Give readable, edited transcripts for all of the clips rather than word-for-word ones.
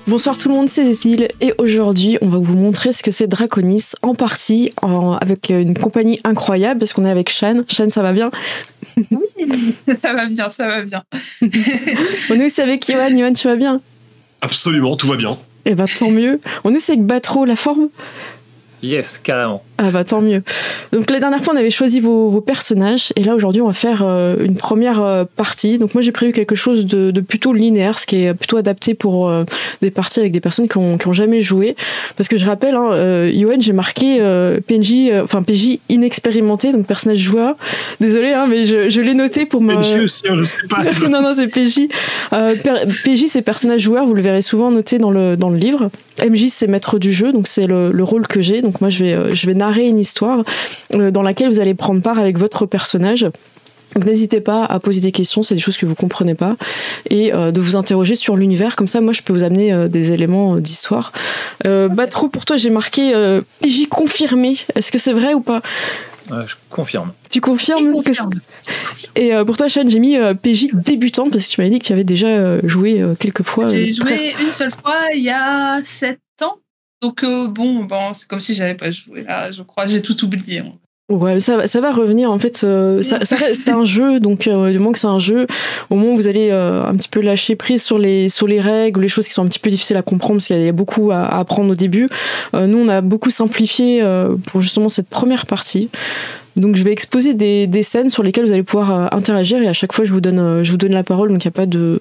Bonsoir tout le monde, c'est Cécile et aujourd'hui on va vous montrer ce que c'est Draconis en partie avec une compagnie incroyable parce qu'on est avec Shan. Shan, ça va bien? Oui, ça va bien, ça va bien. On est aussi avec Yohan. Yohan, tu vas bien? Absolument, tout va bien. Eh bah tant mieux. On est aussi avec Batro, la forme? Yes, carrément. Ah bah tant mieux. Donc la dernière fois on avait choisi vos personnages et là aujourd'hui on va faire une première partie. Donc moi j'ai prévu quelque chose de plutôt linéaire, ce qui est plutôt adapté pour des parties avec des personnes qui ont jamais joué. Parce que je rappelle, Yohan, j'ai marqué PJ inexpérimenté, donc personnage joueur. Désolé, mais je l'ai noté pour me... PJ aussi, je sais pas. non, c'est PJ. PJ c'est personnage joueur, vous le verrez souvent noté dans le livre. MJ c'est maître du jeu, donc c'est le rôle que j'ai. Donc moi je vais narrer une histoire dans laquelle vous allez prendre part avec votre personnage. Donc n'hésitez pas à poser des questions, c'est des choses que vous comprenez pas, et de vous interroger sur l'univers. Comme ça, moi, je peux vous amener des éléments d'histoire. Batro, pour toi, j'ai marqué PJ confirmé. Est-ce que c'est vrai ou pas? Je confirme. Tu confirmes? Et pour toi, Shan, j'ai mis PJ débutant parce que tu m'avais dit que tu avais déjà joué quelques fois. J'ai joué une seule fois il y a 7 ans. Donc bon, c'est comme si j'avais pas joué là. Je crois j'ai tout oublié. Ouais, ça va revenir en fait. Ça reste un jeu, donc du moment que c'est un jeu, au moment où vous allez un petit peu lâcher prise sur les règles, les choses qui sont un petit peu difficiles à comprendre, parce qu'il y a beaucoup à apprendre au début. Nous, on a beaucoup simplifié pour justement cette première partie. Donc je vais exposer des scènes sur lesquelles vous allez pouvoir interagir et à chaque fois je vous donne la parole, donc il n'y a pas de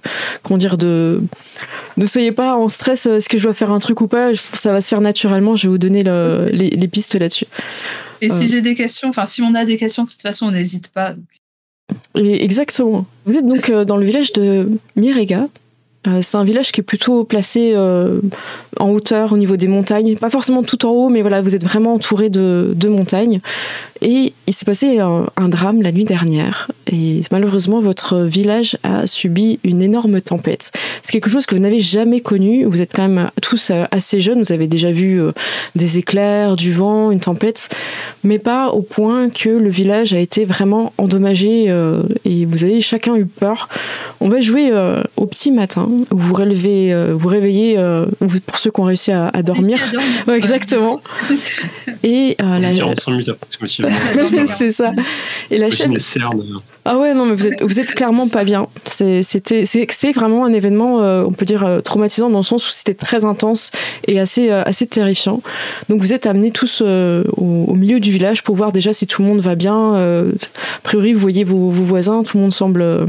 ne soyez pas en stress, est-ce que je dois faire un truc ou pas, ça va se faire naturellement, je vais vous donner les pistes là-dessus. Et si j'ai des questions, si on a des questions, de toute façon on n'hésite pas. Donc. Et exactement. Vous êtes donc dans le village de Mirega. C'est un village qui est plutôt placé en hauteur au niveau des montagnes, pas forcément tout en haut, mais voilà, vous êtes vraiment entouré de montagnes. Et il s'est passé un drame la nuit dernière, et malheureusement votre village a subi une énorme tempête. C'est quelque chose que vous n'avez jamais connu, vous êtes quand même tous assez jeunes, vous avez déjà vu des éclairs, du vent, une tempête, mais pas au point que le village a été vraiment endommagé et vous avez chacun eu peur. On va jouer au petit matin, où vous réveillez, pour ceux qui ont réussi à dormir. Ouais, exactement. Et 45 minutes après que je me suis levé. c'est ça. Et la chef... Ah ouais, non, mais vous êtes clairement pas bien. C'est vraiment un événement, on peut dire, traumatisant dans le sens où c'était très intense et assez terrifiant. Donc vous êtes amenés tous au milieu du village pour voir déjà si tout le monde va bien. A priori, vous voyez vos voisins, tout le monde semble...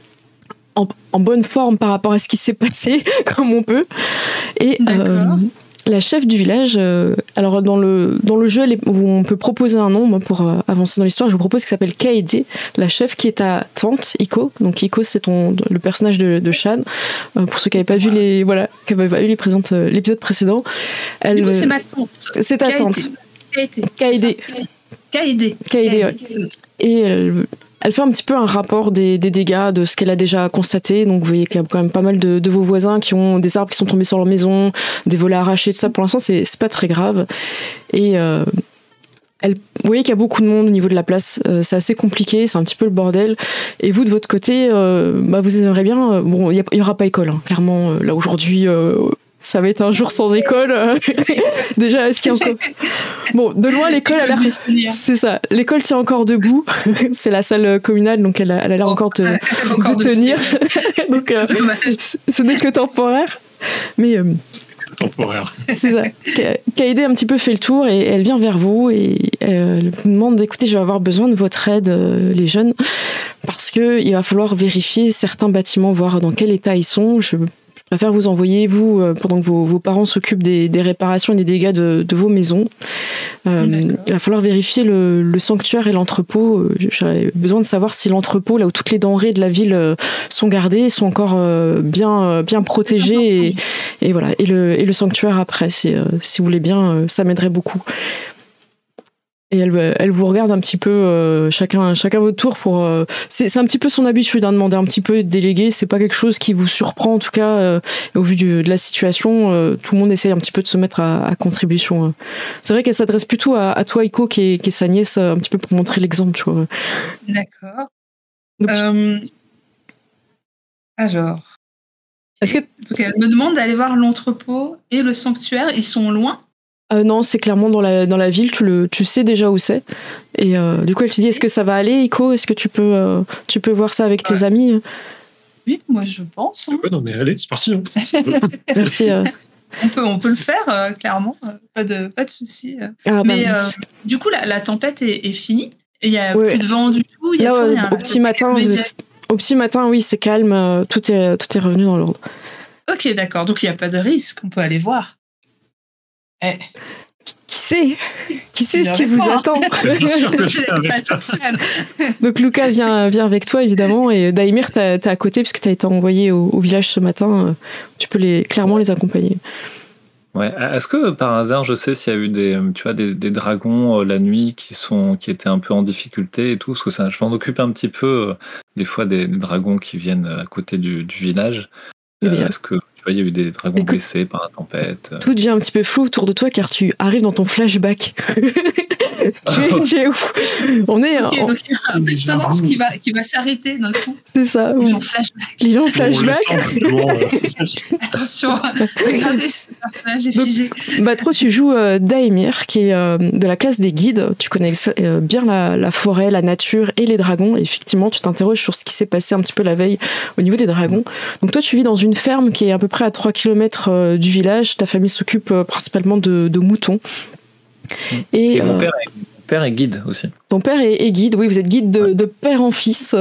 En bonne forme par rapport à ce qui s'est passé, comme on peut. Et la chef du village, alors dans le jeu où on peut proposer un nom, moi, pour avancer dans l'histoire, je vous propose qu'il s'appelle Kaede, la chef qui est ta tante, Iko. Donc Iko, c'est le personnage de Shan. Pour ceux qui n'avaient pas vu l'épisode précédent. Du coup, c'est ma tante. C'est ta tante. Kaede. Kaede. Ouais. Et elle fait un petit peu un rapport des dégâts, de ce qu'elle a déjà constaté. Donc vous voyez qu'il y a quand même pas mal de vos voisins qui ont des arbres qui sont tombés sur leur maison, des volets arrachés, tout ça. Pour l'instant, c'est pas très grave. Et vous voyez qu'il y a beaucoup de monde au niveau de la place. C'est assez compliqué, c'est un petit peu le bordel. Et vous, de votre côté, vous aimeriez bien... bon, il n'y aura pas école, clairement. Là, aujourd'hui... ça va être un jour sans école. Déjà, est-ce qu'il y a encore... Bon, de loin, l'école a l'air... C'est ça. L'école tient encore debout. C'est la salle communale, donc elle a l'air encore de tenir. Donc, ce n'est que temporaire. Mais... temporaire. C'est ça. Kaede un petit peu fait le tour et elle vient vers vous et elle vous demande, écoutez, je vais avoir besoin de votre aide, les jeunes, parce qu'il va falloir vérifier certains bâtiments, voir dans quel état ils sont. Je préfère vous envoyer, vous, pendant que vos parents s'occupent des réparations et des dégâts de vos maisons. Il va falloir vérifier le sanctuaire et l'entrepôt. J'aurais besoin de savoir si l'entrepôt, là où toutes les denrées de la ville sont gardées, sont encore bien protégées. Et voilà. Et le sanctuaire après, si vous voulez bien, ça m'aiderait beaucoup. Et elle vous regarde un petit peu, chacun votre tour. C'est un petit peu son habitude, demander un petit peu de déléguer. C'est pas quelque chose qui vous surprend, en tout cas, au vu de la situation. Tout le monde essaye un petit peu de se mettre à contribution. C'est vrai qu'elle s'adresse plutôt à toi, Iko, qui est sa nièce, un petit peu pour montrer l'exemple, tu vois. D'accord. Alors, Est-ce que... Donc elle me demande d'aller voir l'entrepôt et le sanctuaire. Ils sont loin? Non, c'est clairement dans la ville, tu sais déjà où c'est. Et du coup, elle te dit, est-ce que ça va aller, Iko? Est-ce que tu peux voir ça avec tes amis? Oui, moi je pense. Hein. Ouais, non, mais allez, c'est parti. Hein. Merci. On peut le faire, clairement. Pas de souci. Mais du coup, la tempête est finie. Il n'y a plus de vent du tout. Là, au petit matin, oui, c'est calme. Tout est revenu dans l'ordre. Ok, d'accord. Donc il n'y a pas de risque. On peut aller voir. Qui sait ce qui vous attend? Bien sûr que je viens avec toi. Donc Lucas vient avec toi évidemment, et Daimir t'es à côté puisque t'as été envoyé au village ce matin. Tu peux clairement les accompagner. Ouais. Est-ce que par hasard je sais s'il y a eu des dragons la nuit qui étaient un peu en difficulté et tout, parce que ça, je m'en occupe un petit peu des fois des dragons qui viennent à côté du village. Est-ce que il y a eu des dragons blessés par la tempête? Tout devient un petit peu flou autour de toi car tu arrives dans ton flashback. tu es où? On est. Ok, donc il y a un personnage qui va s'arrêter d'un coup. C'est ça. Il est en flashback. Il est en flashback. Attention, regardez, ce personnage est figé. Batro, tu joues Daemir, qui est de la classe des guides. Tu connais bien la forêt, la nature et les dragons. Et effectivement, tu t'interroges sur ce qui s'est passé un petit peu la veille au niveau des dragons. Donc toi, tu vis dans une ferme qui est à peu près à 3 km du village. Ta famille s'occupe principalement de moutons. Et mon père est guide aussi. Ton père est guide, oui, vous êtes guide de père en fils.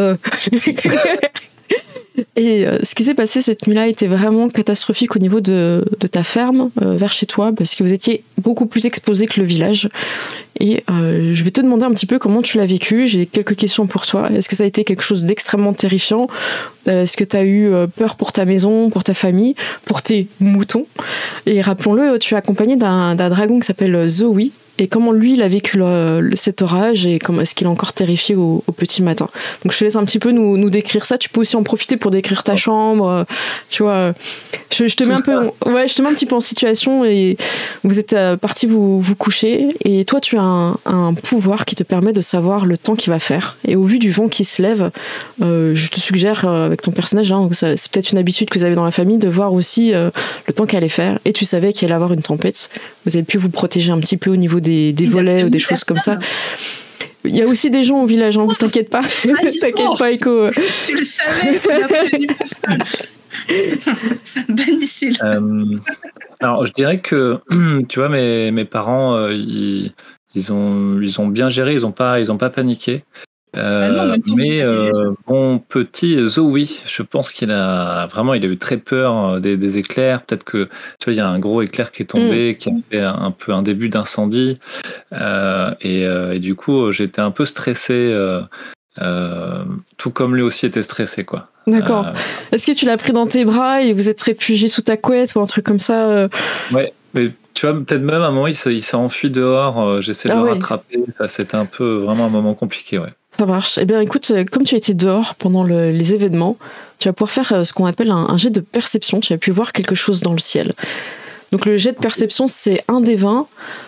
Et ce qui s'est passé cette nuit-là était vraiment catastrophique au niveau de ta ferme, vers chez toi, parce que vous étiez beaucoup plus exposé que le village. Et je vais te demander un petit peu comment tu l'as vécu. J'ai quelques questions pour toi. Est-ce que ça a été quelque chose d'extrêmement terrifiant? Est-ce que tu as eu peur pour ta maison, pour ta famille, pour tes moutons? Et rappelons-le, tu es accompagné d'un dragon qui s'appelle Zoe. Et comment lui, il a vécu cet orage et comment est-ce qu'il est encore terrifié au petit matin. Donc je te laisse un petit peu nous décrire ça. Tu peux aussi en profiter pour décrire ta chambre. Tu vois, je te mets je te mets un petit peu en situation et vous êtes partis vous coucher et toi tu as un pouvoir qui te permet de savoir le temps qu'il va faire. Et au vu du vent qui se lève, je te suggère avec ton personnage, hein, c'est peut-être une habitude que vous avez dans la famille de voir aussi le temps qu'elle allait faire. Et tu savais qu'il allait avoir une tempête. Vous avez pu vous protéger un petit peu au niveau des volets ou des choses comme ça. Il y a aussi des gens au village, hein, t'inquiète pas. T'inquiète pas, Iko. Tu le savais, tu l'as prévenu personne. Banissez-le. Alors, je dirais que, tu vois, mes parents, ils ont bien géré, ils n'ont pas paniqué. Mais mon petit Zoe, je pense qu'il a eu très peur des éclairs. Peut-être que tu vois, il y a un gros éclair qui est tombé, qui a fait un peu un début d'incendie, et du coup j'étais un peu stressé, tout comme lui aussi était stressé, quoi. D'accord. Est-ce que tu l'as pris dans tes bras et vous êtes réfugié sous ta couette ou un truc comme ça? Ouais, mais tu vois, peut-être même à un moment il s'est enfui dehors. J'essaie de le rattraper. C'était vraiment un moment compliqué, ouais. Ça marche. Eh bien, écoute, comme tu étais dehors pendant les événements, tu vas pouvoir faire ce qu'on appelle un jet de perception. Tu as pu voir quelque chose dans le ciel. Donc, le jet de perception, c'est 1 des 20,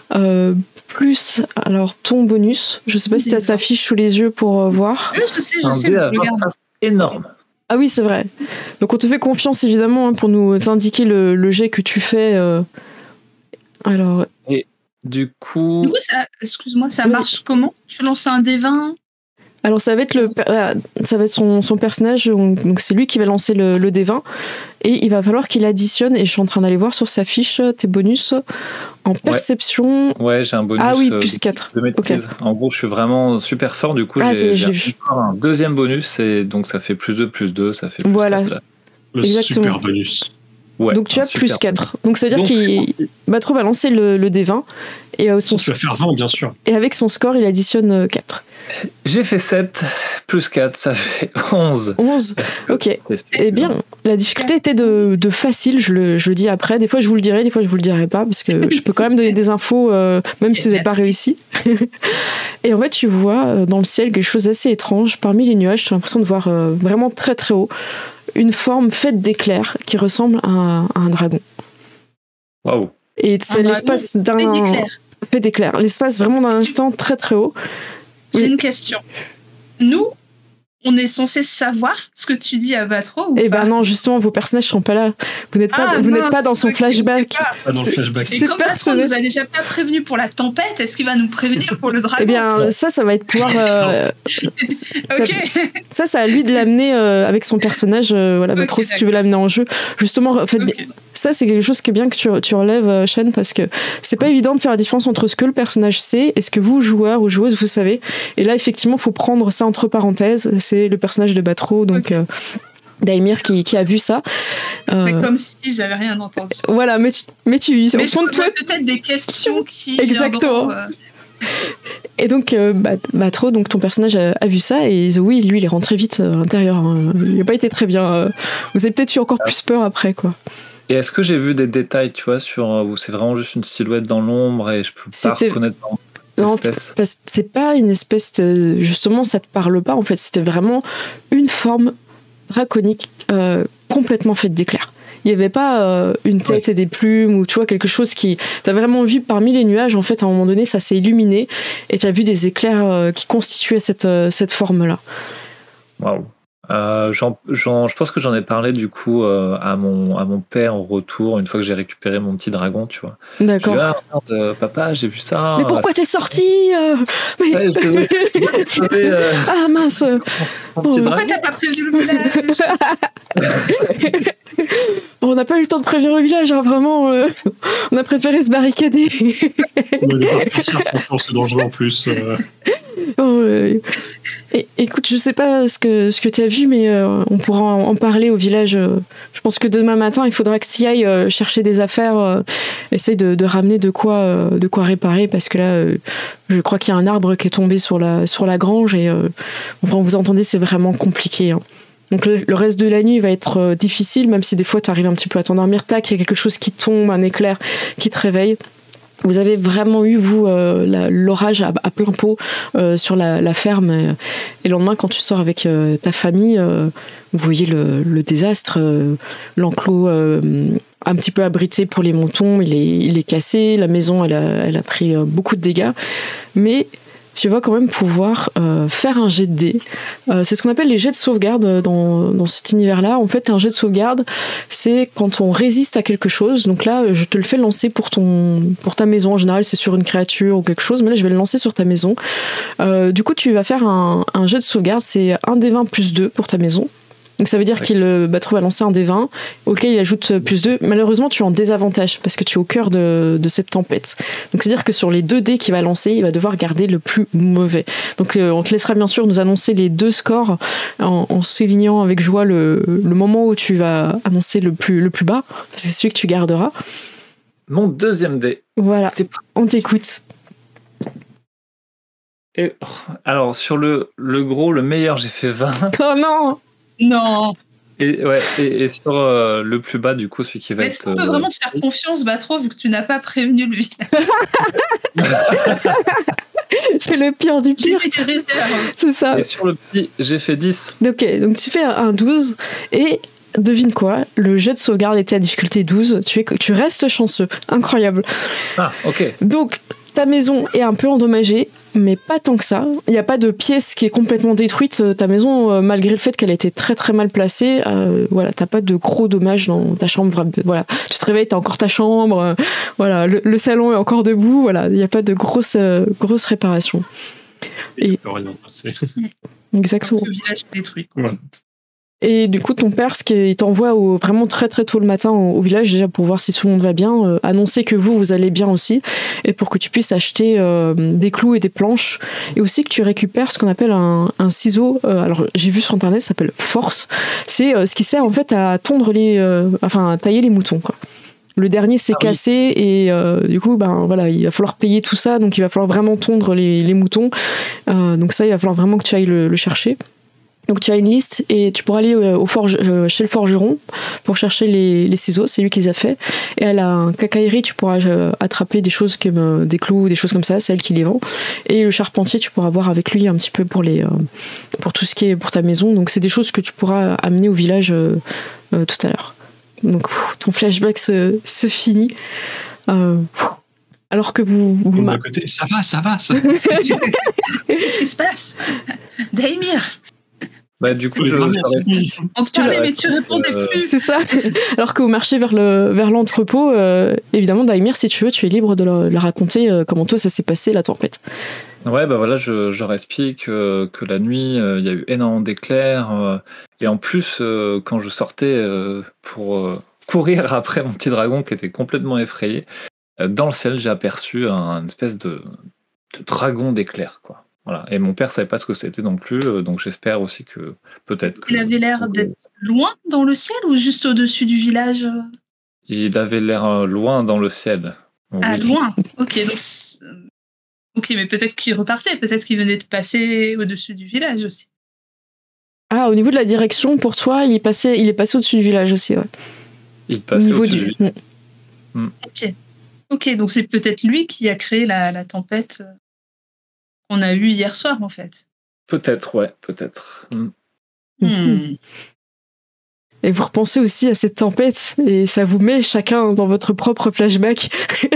plus alors ton bonus. Je ne sais pas si tu as ta fiche sous les yeux pour voir. Oui, je sais, regarde. Énorme. Ah oui, c'est vrai. Donc, on te fait confiance, évidemment, pour nous indiquer le jet que tu fais. Alors... Et du coup excuse-moi, ça marche comment? Tu lances un dé 20? Alors ça va être son personnage, donc c'est lui qui va lancer le D20 et il va falloir qu'il additionne, et je suis en train d'aller voir sur sa fiche tes bonus en perception. Ouais, j'ai un bonus. Ah oui, plus 4. De maîtrise. Okay. En gros, je suis vraiment super fort, du coup j'ai encore un deuxième bonus, et donc ça fait plus 2, ça fait plus 4 là. Le super bonus. Ouais, donc tu as plus 4. Donc ça veut dire qu'il va lancer le D20 et tu vas faire 20, bien sûr. Et avec son score, il additionne 4. J'ai fait 7, plus 4, ça fait 11. 11, ok. Eh bien, la difficulté était de facile, je le dis après. Des fois, je vous le dirai, des fois, je vous le dirai pas, parce que je peux quand même donner des infos, même si vous n'avez pas réussi. Et en fait, tu vois dans le ciel quelque chose d'assez étrange. Parmi les nuages, tu as l'impression de voir vraiment très très haut une forme faite d'éclairs qui ressemble à un dragon. Waouh. Et c'est l'espace fait d'éclairs. L'espace vraiment d'un instant très très haut. J'ai une question. Nous, on est censé savoir ce que tu dis à Batro ou Eh pas? ben non, justement, vos personnages sont pas là. Vous n'êtes pas dans son flashback. Pas dans le flashback. Et comme Batro nous a déjà pas prévenu pour la tempête, est-ce qu'il va nous prévenir pour le dragon? Eh bien, ça va être pouvoir. Ok. Ça à lui de l'amener avec son personnage. Voilà, Batro, si tu veux l'amener en jeu. Justement, en fait, ça, c'est quelque chose que bien que tu relèves, Sean, parce que c'est pas évident de faire la différence entre ce que le personnage sait et ce que vous, joueurs ou joueuses, vous savez. Et là, effectivement, il faut prendre ça entre parenthèses. C'est le personnage de Batro, donc Daimir qui a vu ça. Mais comme si j'avais rien entendu. Voilà, mais je poserai peut-être des questions qui. Exactement. Et donc, Batro, donc ton personnage a vu ça, et Zoé, lui, il est rentré vite à l'intérieur. Hein. Il n'a pas été très bien. Vous avez peut-être eu encore plus peur après, quoi. Et est-ce que j'ai vu des détails, tu vois, sur où c'est vraiment juste une silhouette dans l'ombre et je peux pas reconnaître l'espèce? Non, c'est pas une espèce justement, ça te parle pas, en fait. C'était vraiment une forme draconique complètement faite d'éclairs. Il n'y avait pas une tête et des plumes ou tu vois quelque chose qui... T'as vraiment vu parmi les nuages, en fait, à un moment donné, ça s'est illuminé et t'as vu des éclairs qui constituaient cette forme-là. Waouh. Je pense que j'en ai parlé du coup à mon père au retour, une fois que j'ai récupéré mon petit dragon, tu vois. D'accord. Papa, j'ai vu ça. Mais pourquoi t'es sorti Ouais, je savais, Ah mince. Pourquoi t'as pas prévu le village? On n'a pas eu le temps de prévenir le village, hein, vraiment. On a préféré se barricader. On va pas partir, franchement, c'est dangereux en plus. Écoute, je sais pas ce que tu as vu, mais on pourra en parler au village. Je pense que demain matin, il faudra que tu ailles chercher des affaires, essaye de ramener de quoi réparer, parce que là, je crois qu'il y a un arbre qui est tombé sur la grange, et vous entendez, c'est vraiment compliqué. Hein. Donc le reste de la nuit va être difficile, même si des fois tu arrives un petit peu à t'endormir, tac, il y a quelque chose qui tombe, un éclair qui te réveille. Vous avez vraiment eu, vous, l'orage à plein pot sur la ferme. Et le lendemain, quand tu sors avec ta famille, vous voyez le désastre, l'enclos un petit peu abrité pour les moutons, il est cassé, la maison, elle a pris beaucoup de dégâts. Mais tu vas quand même pouvoir faire un jet de dés. C'est ce qu'on appelle les jets de sauvegarde dans cet univers-là. En fait, un jet de sauvegarde, c'est quand on résiste à quelque chose. Donc là, je te le fais lancer pour ta maison. En général, c'est sur une créature ou quelque chose, mais là, je vais le lancer sur ta maison. Du coup, tu vas faire un jet de sauvegarde. C'est 1d20 plus 2 pour ta maison. Donc ça veut dire qu'il Batro va lancer un D20 auquel il ajoute plus 2. Malheureusement, tu es en désavantage parce que tu es au cœur de cette tempête. Donc c'est-à-dire que sur les 2 dés qu'il va lancer, il va devoir garder le plus mauvais. Donc on te laissera bien sûr nous annoncer les 2 scores en soulignant avec joie le moment où tu vas annoncer le plus bas, parce que c'est celui que tu garderas. Mon deuxième dé. Voilà, on t'écoute. Alors sur le gros, le meilleur, j'ai fait 20. Oh non! Non. Et sur le plus bas, du coup, celui qui va être... Est-ce qu'on peut vraiment te faire confiance, Batro, vu que tu n'as pas prévenu le village? C'est le pire du pire. J'ai fait des réserves. C'est ça. Et sur le petit, j'ai fait 10. Ok, donc tu fais un 12 et... Devine quoi, le jet de sauvegarde était à difficulté 12, tu restes chanceux, incroyable. Ah, ok. Donc, ta maison est un peu endommagée, mais pas tant que ça. Il n'y a pas de pièce qui est complètement détruite. Ta maison, malgré le fait qu'elle a été très très mal placée, voilà, t'as pas de gros dommages dans ta chambre. Voilà, tu te réveilles, t'as encore ta chambre. Voilà, le salon est encore debout. Voilà, il n'y a pas de grosses réparations. Et c'est... Exactement. Le village est détruit. Ouais. Et du coup, ton père, il t'envoie vraiment très très tôt le matin au village, déjà pour voir si tout le monde va bien, annoncer que vous allez bien aussi, et pour que tu puisses acheter des clous et des planches, et aussi que tu récupères ce qu'on appelle un ciseau. Alors j'ai vu sur internet, ça s'appelle Force. C'est ce qui sert en fait à tondre à tailler les moutons, quoi. Le dernier s'est cassé et du coup, voilà, il va falloir payer tout ça, donc il va falloir vraiment tondre les moutons. Donc ça, il va falloir vraiment que tu ailles le chercher. Donc tu as une liste et tu pourras aller chez le forgeron pour chercher les ciseaux, c'est lui qui les a fait. Et à la quincaillerie, tu pourras attraper des choses comme des clous, des choses comme ça, c'est elle qui les vend. Et le charpentier, tu pourras voir avec lui un petit peu pour tout ce qui est pour ta maison. Donc c'est des choses que tu pourras amener au village tout à l'heure. Donc ton flashback se finit. Alors que vous d'un côté, ça va. Qu'est-ce qui se passe? Daimir, Bah, du coup, on te parlait, mais tu répondais plus. C'est ça. Alors que vous marchez vers l'entrepôt, évidemment, Daimir, si tu veux, tu es libre de leur raconter comment toi ça s'est passé, la tempête. Ouais, bah voilà, je leur explique que la nuit, il y a eu énormément d'éclairs. Et en plus, quand je sortais pour courir après mon petit dragon qui était complètement effrayé, dans le ciel, j'ai aperçu une espèce de dragon d'éclairs, quoi. Voilà. Et mon père savait pas ce que c'était non plus, donc j'espère aussi que peut-être que... Il avait l'air d'être loin dans le ciel ou juste au-dessus du village? Il avait l'air loin dans le ciel. Ah, oui. Loin. Ok, donc... Ok, mais peut-être qu'il repartait, peut-être qu'il venait de passer au-dessus du village aussi. Ah, au niveau de la direction, pour toi, il est passé au-dessus du village aussi, ouais. Il passait au-dessus du... Ok, donc c'est peut-être lui qui a créé la tempête qu'on a eue hier soir, en fait. Peut-être, ouais, peut-être. Et vous repensez aussi à cette tempête, et ça vous met chacun dans votre propre flashback.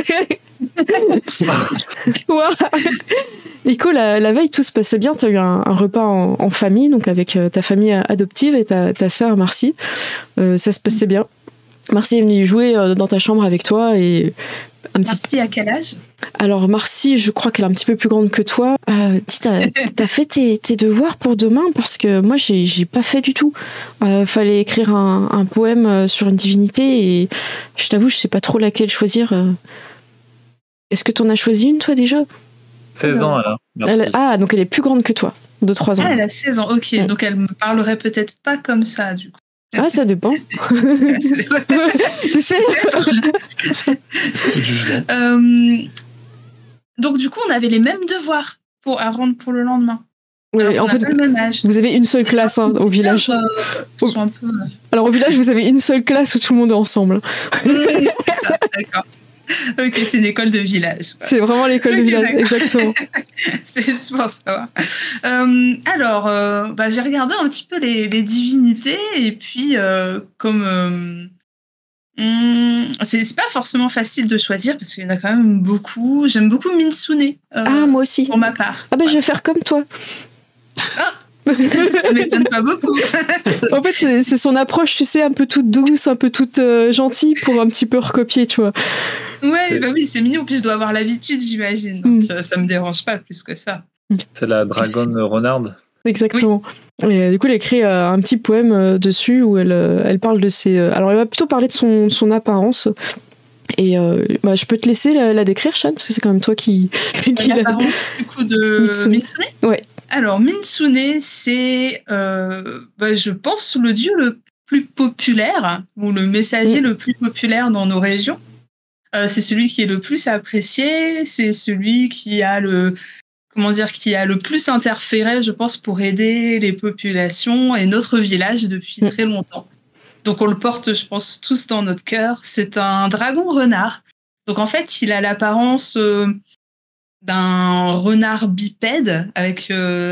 Wow. Nico, la veille, tout se passait bien. Tu as eu un repas en famille, donc avec ta famille adoptive et ta sœur Marcy. Ça se passait bien. Marcy est venue jouer dans ta chambre avec toi. Et Marcy, à quel âge? Alors, Marcy, je crois qu'elle est un petit peu plus grande que toi. T'as fait tes devoirs pour demain? Parce que moi, j'ai pas fait du tout. Fallait écrire un poème sur une divinité et je t'avoue, je sais pas trop laquelle choisir. Est-ce que t'en as choisi une, toi, déjà? 16 ans, alors. Donc elle est plus grande que toi, de 3 ans. Ah, elle a 16 ans, ok. Donc elle me parlerait peut-être pas comme ça, du coup. Ah, ça dépend. Tu sais. Donc du coup, on avait les mêmes devoirs à rendre pour le lendemain. Oui, en fait, le même âge. Vous avez une seule classe au village. Alors au village, vous avez une seule classe où tout le monde est ensemble. C'est ça, d'accord. Ok, c'est une école de village. C'est vraiment l'école de village, exactement. C'est juste pour savoir. Alors, j'ai regardé un petit peu les divinités et puis comme c'est pas forcément facile de choisir parce qu'il y en a quand même beaucoup. J'aime beaucoup Minsune. Moi aussi. Pour ma part. Je vais faire comme toi. Ça m'étonne pas beaucoup. En fait, c'est son approche, tu sais, un peu toute douce, un peu toute gentille pour un petit peu recopier, tu vois. Ouais, oui, c'est mignon. Puis je dois avoir l'habitude, j'imagine. Donc ça me dérange pas plus que ça. C'est la dragonne renarde. Exactement. Oui. Et du coup, elle écrit un petit poème dessus où elle parle de ses... Alors, elle va plutôt parler de son apparence. Et je peux te laisser la décrire, Chan, parce que c'est quand même toi qui l'apparence du coup de Minsune. Ouais. Alors, Minsune, c'est, je pense, le dieu le plus populaire, ou le messager le plus populaire dans nos régions. C'est celui qui est le plus apprécié, c'est celui qui a le plus interféré, je pense, pour aider les populations et notre village depuis très longtemps. Donc, on le porte, je pense, tous dans notre cœur. C'est un dragon renard. Donc, en fait, il a l'apparence... d'un renard bipède avec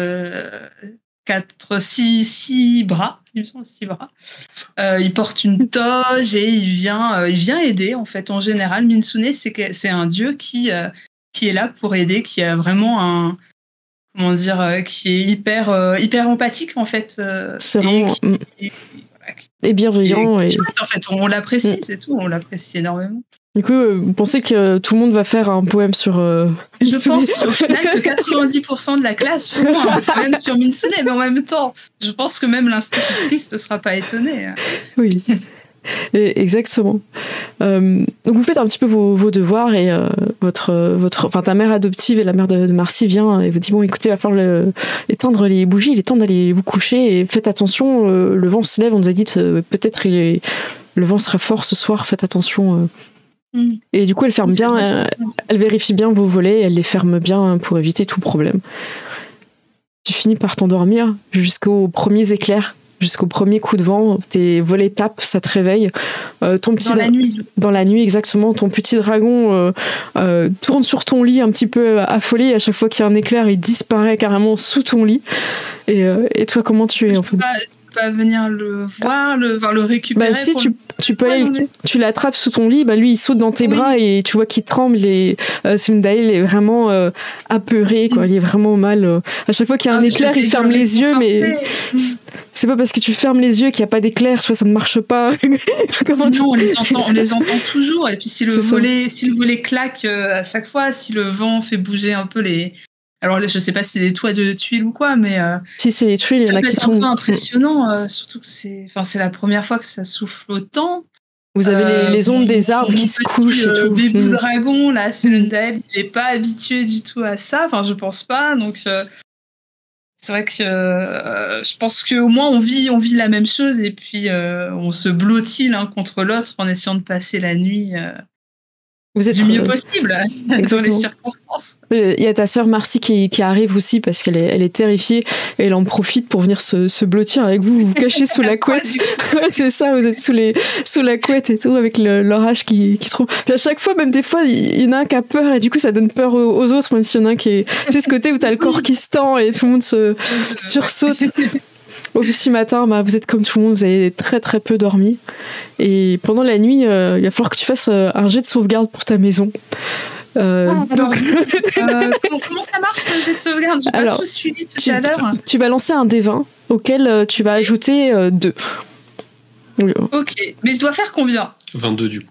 6 bras, il me semble 6 bras. Il porte une toge et il vient aider en fait. En général, Minsune, c'est un dieu qui est là pour aider, qui a vraiment qui est hyper empathique en fait. C'est vraiment et bienveillant et chouette, en fait, on l'apprécie, c'est tout, on l'apprécie énormément. Du coup, vous pensez que tout le monde va faire un poème sur Je pense au final que 90% de la classe feront un poème sur Minsune, mais en même temps, je pense que même l'institutrice ne sera pas étonnée. Oui, exactement. Donc vous faites un petit peu vos devoirs et ta mère adoptive et la mère de Marcy vient et vous dit bon, écoutez, il va falloir éteindre les bougies, il est temps d'aller vous coucher et faites attention, le vent se lève, on nous a dit peut-être le vent sera fort ce soir, faites attention. Et du coup, elle ferme bien, elle vérifie bien vos volets, elle les ferme bien pour éviter tout problème. Tu finis par t'endormir jusqu'aux premiers éclairs, jusqu'au premier coup de vent, tes volets tapent, ça te réveille. Dans la nuit, exactement. Ton petit dragon tourne sur ton lit un petit peu affolé. À chaque fois qu'il y a un éclair, il disparaît carrément sous ton lit. Et toi, comment tu es en fait? pas venir le voir, le récupérer. Si tu peux aller, tu l'attrapes sous ton lit, lui il saute dans tes bras et tu vois qu'il tremble et Sundael est vraiment apeuré, quoi. Il est vraiment mal. À chaque fois qu'il y a un éclair, il ferme les yeux, mais c'est pas parce que tu fermes les yeux qu'il n'y a pas d'éclair, tu vois, ça ne marche pas. Non, on les entend toujours. Et puis si le volet claque à chaque fois, si le vent fait bouger un peu les... Alors je sais pas si c'est des toits de tuiles ou quoi, mais si c'est les tuiles, il y en a qui tombent. C'est un peu impressionnant, surtout que c'est la première fois que ça souffle autant. Vous avez les ombres des arbres qui se couchent. Le bébé dragon, là, Sundael, il n'est pas habitué du tout à ça. Enfin, je pense pas. Donc c'est vrai que je pense qu'au moins on vit la même chose et puis on se blottit l'un contre l'autre en essayant de passer la nuit. Vous êtes du mieux possible dans les circonstances. Il y a ta sœur Marcy qui arrive aussi parce qu'elle est terrifiée et elle en profite pour venir se blottir avec vous, vous cachez sous la couette. C'est ça, vous êtes sous la couette et tout avec l'orage qui se trouve. Puis à chaque fois, même des fois, il y en a un qui a peur et du coup ça donne peur aux autres, même s'il y en a un qui est... Tu sais, ce côté où t'as le corps qui se tend et tout le monde se sursaute. Au petit matin, vous êtes comme tout le monde, vous avez très très peu dormi. Et pendant la nuit, il va falloir que tu fasses un jet de sauvegarde pour ta maison. Comment ça marche le jet de sauvegarde? J'ai pas tout suivi tout à l'heure. Tu vas lancer un D20 auquel tu vas ajouter 2. Ok, mais je dois faire combien? 22 du coup.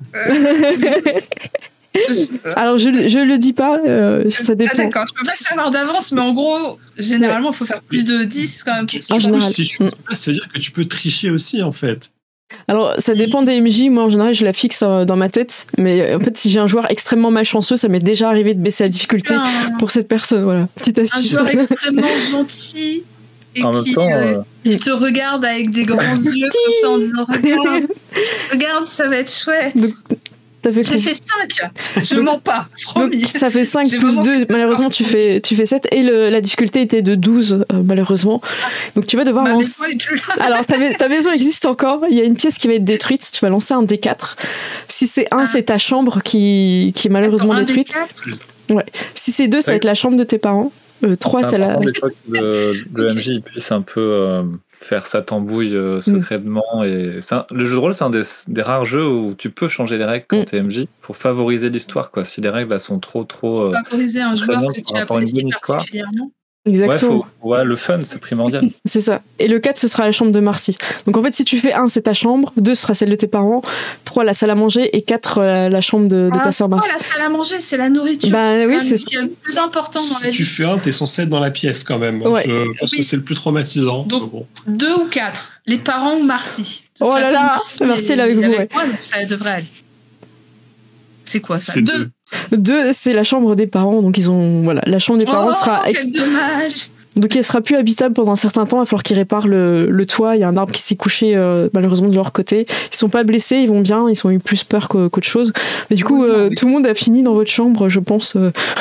Alors je le dis pas, ça dépend. Ah d'accord, je peux pas le savoir d'avance, mais en gros, généralement, il faut faire plus de 10 quand même. En général. Si tu ça veut dire que tu peux tricher aussi en fait. Alors ça dépend des MJ, moi en général je la fixe dans ma tête, mais en fait si j'ai un joueur extrêmement malchanceux, ça m'est déjà arrivé de baisser la difficulté pour cette personne, voilà. Petite astuce. Un joueur extrêmement gentil et qui te regarde avec des grands yeux comme ça en disant regarde, ça va être chouette. J'ai fait 5, je mens pas, promis. Donc, ça fait 5 plus 2, malheureusement tu fais 7 et la difficulté était de 12 malheureusement. Donc tu vas devoir lancer... Alors ta maison existe encore, il y a une pièce qui va être détruite, tu vas lancer un D4. Si c'est 1, c'est ta chambre qui est malheureusement détruite. Ouais. Si c'est 2, ça va être la chambre de tes parents. 3, c'est la... Le MJ puisse un peu... faire sa tambouille secrètement. Et le jeu de rôle, c'est un des rares jeux où tu peux changer les règles quand t'es MJ pour favoriser l'histoire, quoi. Si les règles elles sont trop favoriser un joueur que tu apprécies particulièrement. Exactement. Le fun, c'est primordial. C'est ça. Et le 4, ce sera la chambre de Marcy. Donc en fait, si tu fais 1, c'est ta chambre, 2, ce sera celle de tes parents, 3, la salle à manger, et 4, la chambre de ta sœur Marcy. La salle à manger, c'est la nourriture. C'est ce qui est le plus important dans la vie. Si tu fais 1, t'es censé être dans la pièce quand même. Ouais. Je pense que c'est le plus traumatisant. Donc, 2 ou 4, les parents ou Marcy. Oh là là, Marcy elle est avec vous. Moi, donc ça devrait aller. C'est quoi ça? 2. 2, c'est la chambre des parents, donc ils ont... Voilà, la chambre des parents sera... quel dommage. Donc elle sera plus habitable pendant un certain temps, il va falloir qu'ils réparent le toit, il y a un arbre qui s'est couché malheureusement de leur côté. Ils sont pas blessés, ils vont bien, ils ont eu plus peur qu'autre chose. Mais du coup, tout le monde a fini dans votre chambre, je pense.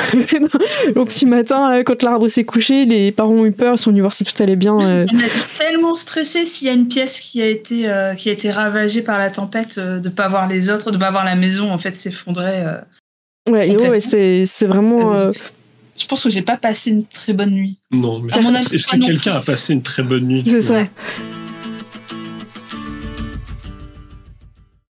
Au petit matin, là, quand l'arbre s'est couché, les parents ont eu peur, ils sont venus voir si tout allait bien. On a dû tellement stresser s'il y a une pièce qui a été ravagée par la tempête, de pas voir les autres, de pas voir la maison en fait s'effondrer. Ouais, c'est vraiment... Je pense que j'ai pas passé une très bonne nuit. Non, mais est-ce que quelqu'un a passé une très bonne nuit? C'est ça.